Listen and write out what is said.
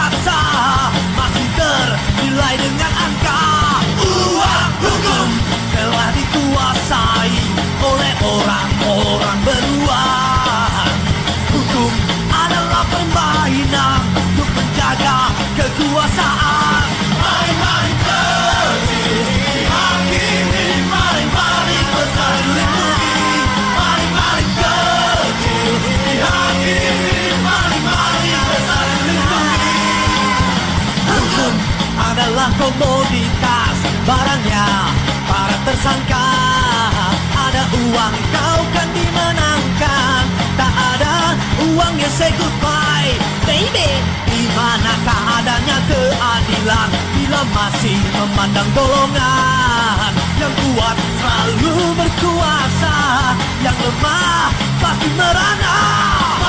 jaksa masih ternilai dengan angka. Uang hukum telah dikuasai oleh orang-orang beruang. Hukum adalah permainan untuk menjaga kekuasaan. Main-main kecil dihakimi, maling-maling besar dilindungi. Maling-maling kecil dihakimi, maling-maling besar dilindungi. Hukum adalah komoditas, barangnya para tersangka. Ada uang kau kan dimenangkan, tak ada uangnya say goodbye baby. Di manakah adanya keadilan bila masih memandang golongan yang kuat selalu berkuasa, yang lemah pasti merana.